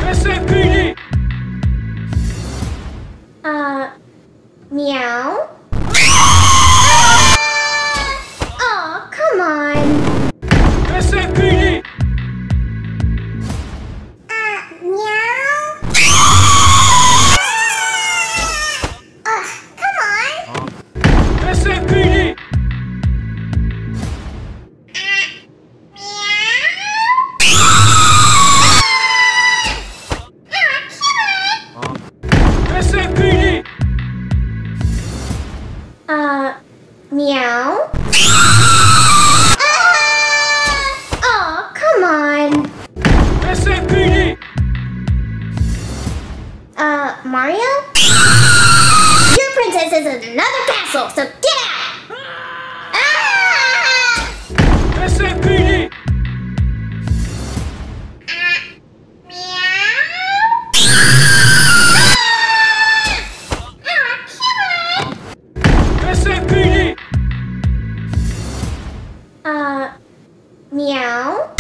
SFPD! Meow? Oh, come on. SFPD! Meow? Come on. SFPD! SFPD! Meow? Oh, come on. SFPD! Mario? Your princess is in another castle, so get out! SFPD! SFPD! Meow?